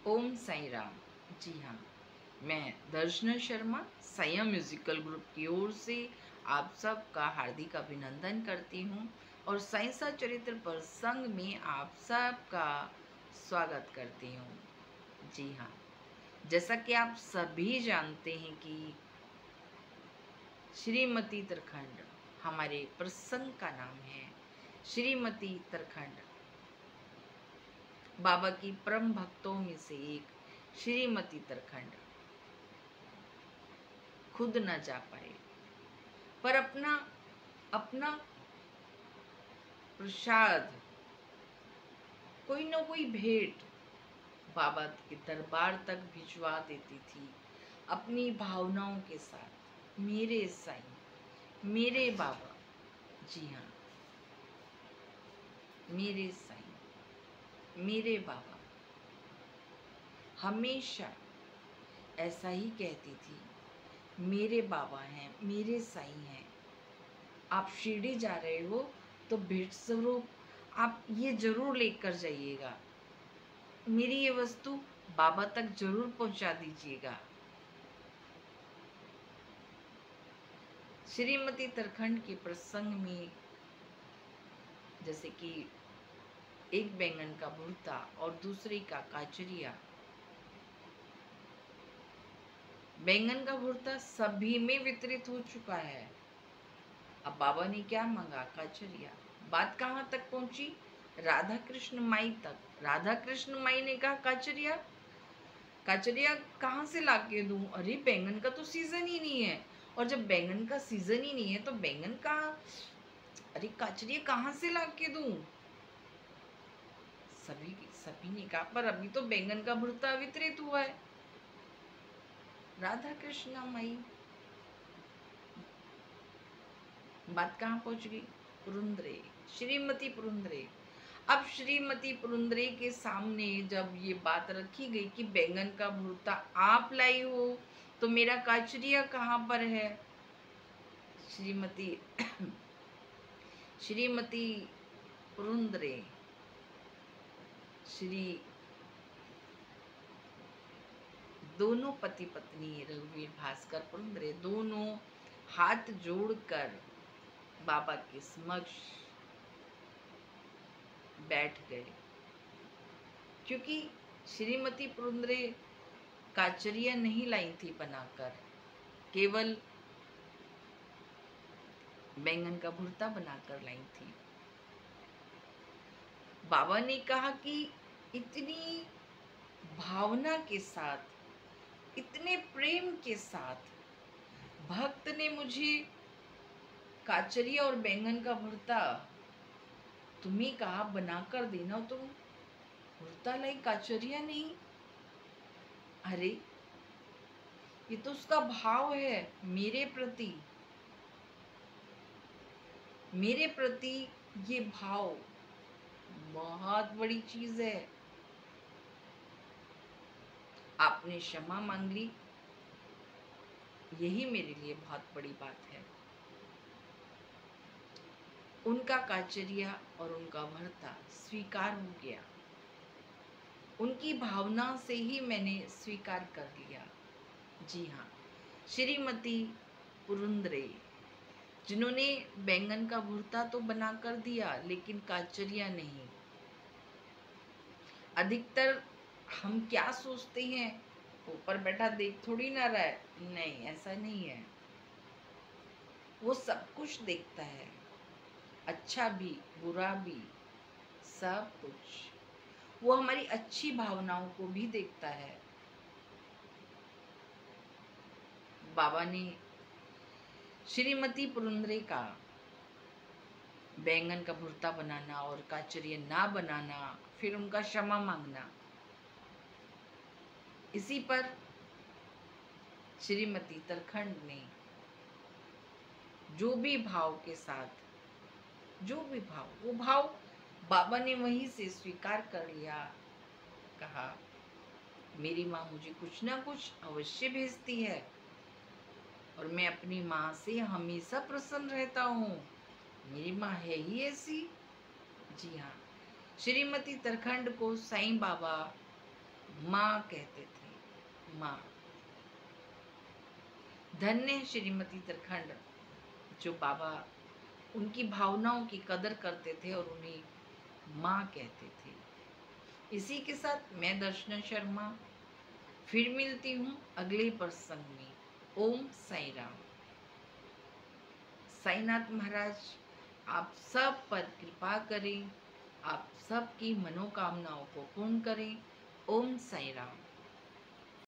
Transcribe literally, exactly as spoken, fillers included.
ओम साई राम। जी हाँ, मैं दर्शना शर्मा संयम म्यूजिकल ग्रुप की ओर से आप सबका हार्दिक अभिनंदन करती हूँ और साईं चरित्र प्रसंग में आप सबका स्वागत करती हूँ। जी हाँ, जैसा कि आप सभी जानते हैं कि श्रीमती तरखंड हमारे प्रसंग का नाम है। श्रीमती तरखंड बाबा की परम भक्तों में से एक श्रीमती तरखंड खुद न जा पाए पर अपना अपना प्रसाद, कोई न कोई भेंट बाबा के दरबार तक भिजवा देती थी अपनी भावनाओं के साथ। मेरे साईं, मेरे बाबा, जी हाँ, मेरे साईं, मेरे बाबा हमेशा ऐसा ही कहती थी। मेरे बाबा हैं, मेरे साईं हैं। आप शिरडी जा रहे हो तो भेंट स्वरूप आप ये जरूर लेकर जाइएगा, मेरी ये वस्तु बाबा तक जरूर पहुंचा दीजिएगा। श्रीमती तरखंड के प्रसंग में जैसे कि एक बैंगन का भुर्ता और दूसरे का काचरिया। बैंगन का भुर्ता सभी में वितरित हो चुका है। अब बाबा ने क्या मांगा? काचरिया। बात कहाँ तक पहुंची? राधा कृष्ण माई तक। राधा कृष्ण माई ने कहा काचरिया, काचरिया कहाँ से लाके दूं? अरे बैंगन का तो सीजन ही नहीं है, और जब बैंगन का सीजन ही नहीं है तो बैंगन कहाँ, अरे काचरिया कहाँ से लाके दूं? सभी सभी ने कहा पर अभी तो बैंगन का भुर्ता वितरित हुआ है। राधा कृष्ण माई, बात कहाँ पहुंच गई? पुरुंदरे, श्रीमती पुरुंदरे। अब श्रीमती पुरुंदरे के सामने जब ये बात रखी गई कि बैंगन का भुर्ता आप लाई हो तो मेरा काचरिया कहाँ पर है? श्रीमती श्रीमती पुरुंदरे, श्री दोनों पति पत्नी रघुवीर भास्कर पुरुंदरे दोनों हाथ जोड़कर बाबा के समक्ष बैठ गए, क्योंकि श्रीमती पुरुंदरे काचरिया नहीं लाई थी बनाकर, केवल बैंगन का भुर्ता बनाकर लाई थी। बाबा ने कहा कि इतनी भावना के साथ, इतने प्रेम के साथ भक्त ने मुझे काचरिया और बैंगन का भुर्ता तुम्हें कहा बनाकर देना, तुम भुर्ता लाई, काचरिया नहीं। अरे ये तो उसका भाव है मेरे प्रति, मेरे प्रति ये भाव बहुत बड़ी चीज है। आपने क्षमा मांग ली, यही मेरे लिए बहुत बड़ी बात है। उनका काचरिया और उनका भरता स्वीकार हो गया, उनकी भावना से ही मैंने स्वीकार कर लिया। जी हाँ, श्रीमती पुरुंदरे जिन्होंने बैंगन का भुर्ता तो बना कर दिया लेकिन काचरिया नहीं। अधिकतर हम क्या सोचते हैं, ऊपर बैठा देख थोड़ी ना रहा है, नहीं ऐसा नहीं है। वो सब कुछ देखता है, अच्छा भी बुरा भी, सब कुछ। वो हमारी अच्छी भावनाओं को भी देखता है। बाबा ने श्रीमती पुरुंदरे का बैंगन का भुर्ता बनाना और काचरिया ना बनाना, फिर उनका क्षमा मांगना, इसी पर श्रीमती तरखंड ने जो भी भाव के साथ, जो भी भाव, वो भाव बाबा ने वहीं से स्वीकार कर लिया। कहा मेरी माँ मुझे कुछ ना कुछ अवश्य भेजती है और मैं अपनी माँ से हमेशा प्रसन्न रहता हूँ, मेरी माँ है ही ऐसी। जी हाँ, श्रीमती तरखंड को साईं बाबा माँ कहते थे, माँ। धन्य है श्रीमती तरखंड, जो बाबा उनकी भावनाओं की कदर करते थे और उन्हें माँ कहते थे। इसी के साथ मैं दर्शना शर्मा फिर मिलती हूँ अगले प्रसंग में। ओम साई राम। साईनाथ महाराज आप सब पर कृपा करें, आप सबकी मनोकामनाओं को पूर्ण करें। ओम साई राम।